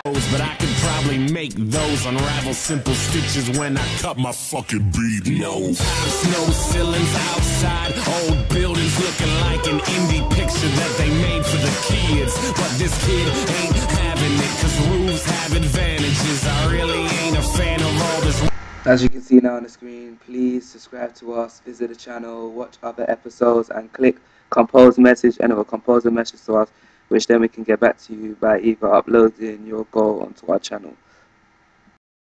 But I could probably make those unravel simple stitches when I cut my fucking bead. No tops, no ceilings outside, old buildings looking like an indie picture that they made for the kids. But this kid ain't having it, cause roofs have advantages. I really ain't a fan of all this. As you can see now on the screen, please subscribe to us, visit the channel, watch other episodes, and click compose message, and it will compose a message to us, which then we can get back to you by either uploading your goal onto our channel.